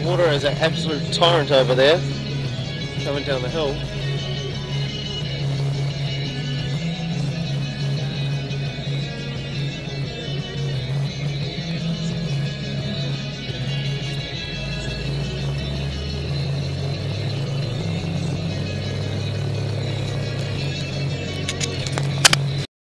Water is an absolute torrent over there, coming down the hill.